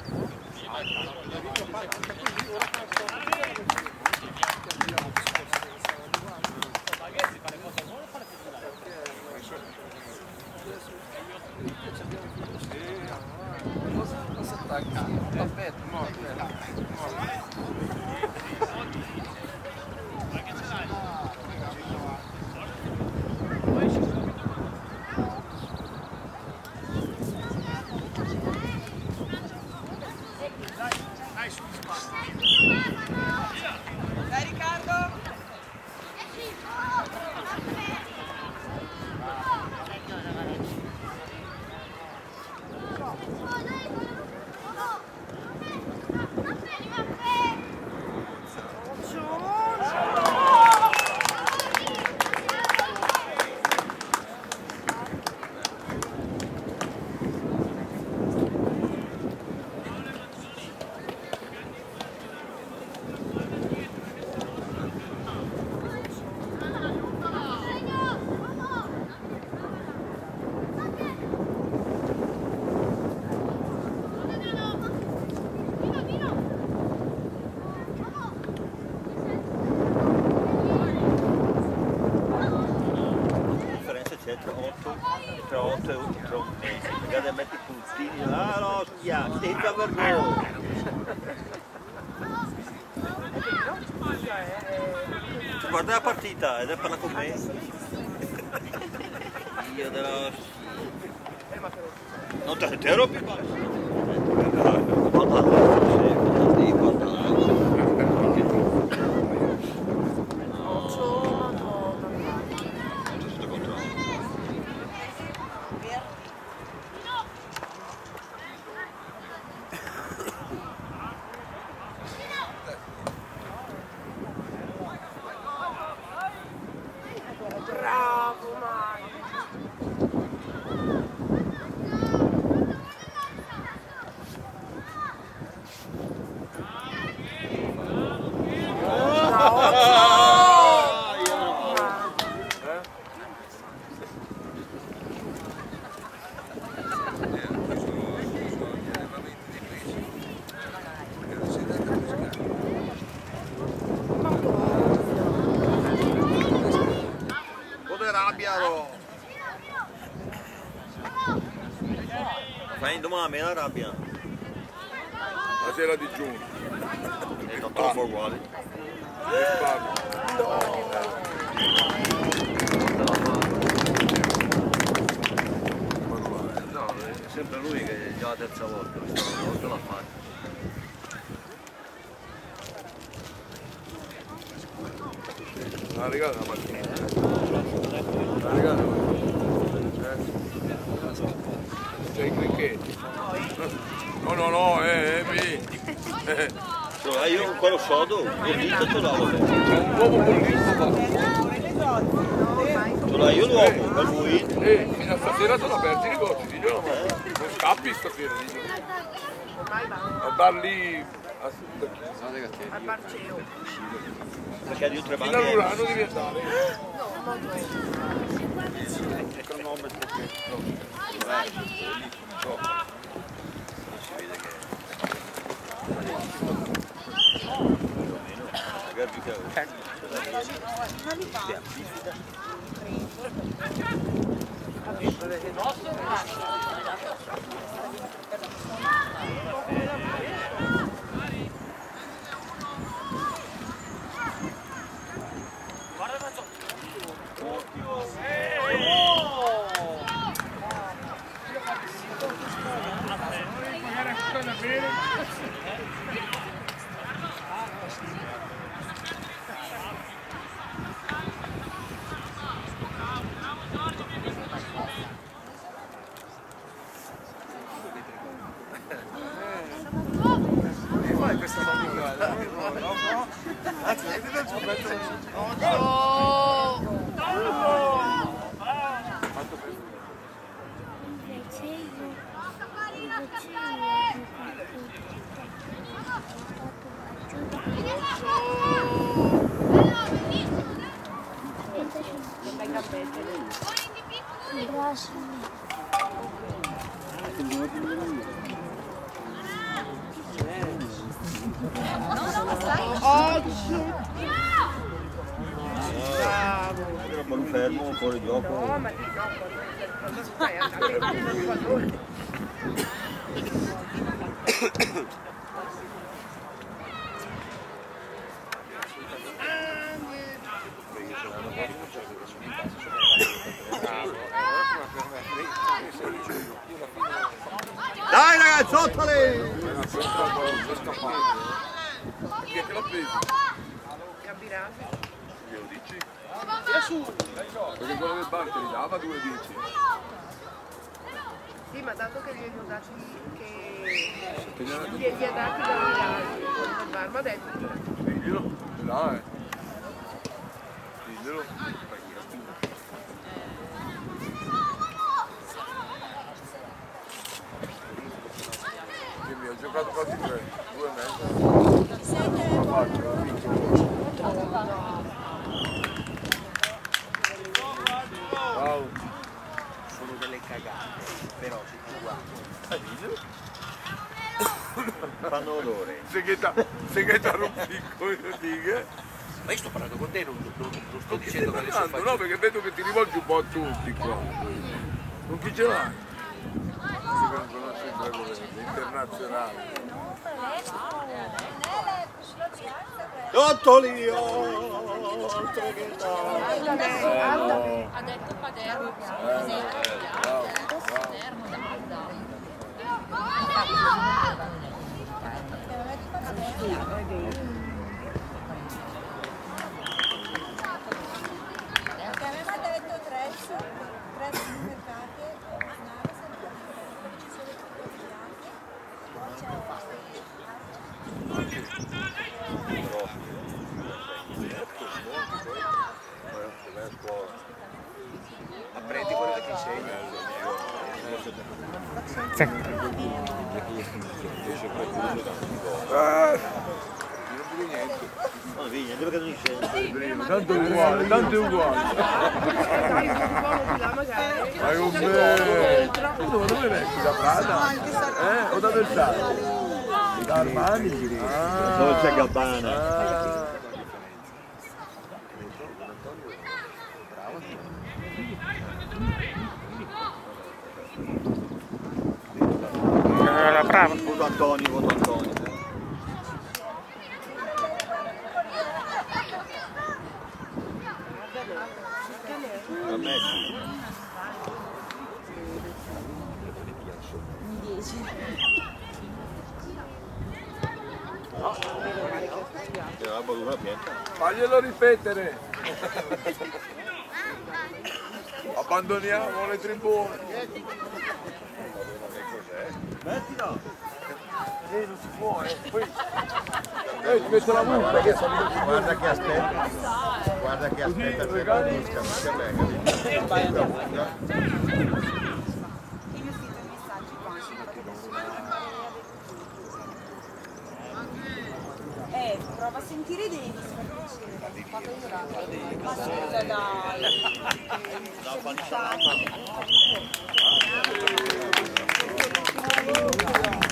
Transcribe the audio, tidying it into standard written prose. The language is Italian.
tra 8 e tra un mese, magari metti i puntini, ah no, senza vergogna. Guarda la partita ed è parla con me. Io della... Non te ero più fai domani la rabbia. La sera di giugno. E non troppo uguali. No, è sempre lui che è già la terza volta, questa volta l'ha fatto. La regata la mattina. La regata la mattina. Sei cricchetti. No, Ce l'hai io quello sodo? Bollito ce l'ho. C'è un uovo bollito. Ce l'hai io l'uovo, per lui? Fino a stasera sono aperti i negozi, diglielo. Non scappi stasera, diglielo. Al bar lì al bar CEO. Perché di tre fino banche? all'Urano devi andare. Il cronometro che... Si vede che... Magari più che... Questa fa di guarda. Un fermo, fuori gioco. No, ma no, quando stai andando con i palloni. Dai ragazzottoli! Chi è che l'ha preso? Gambirati. Glielo dici? Perché quello del bar te li dava 2,10. Sì, ma dato che gli ho dati che gli ha dati Gambirati del bar, ma ha detto Diglielo, dai. Diglielo. Ho giocato quasi 2 e mezzo. Wow. Sono delle cagate, però se tu guardi. Fanno odore. Segretario un piccolo dighe. Ma io sto parlando con te, non sto Non ti dicendo stai che parlando, adesso no, perché vedo che ti rivolgi un po' a tutti qua. Non chi ce l'hai? Si conosce il Drago Verde, internazionale. Tottoli! Ha detto Paderno. Aveva detto tre supermercati, ci sono Apprendi quello che ti insegna. Non dico niente. Non vedi, niente perché non insegna. Tanto è uguale, tanto è uguale. dai un po' di là magari. Ma come? Tu dove vengi? Da Prada? O da Versailles? Da Armani? Dolce Gabbana. Voto Antonio, voto Antonio. A me sì. 10. Che roba dura pianta. Faglielo ripetere. Abbandoniamo le tribune. Mettilo! Non si può, poi ti metto la multa. Guarda che aspetta. Guarda che aspetta se la busca, ma che bella. Prova a sentire dei ma scusa dai.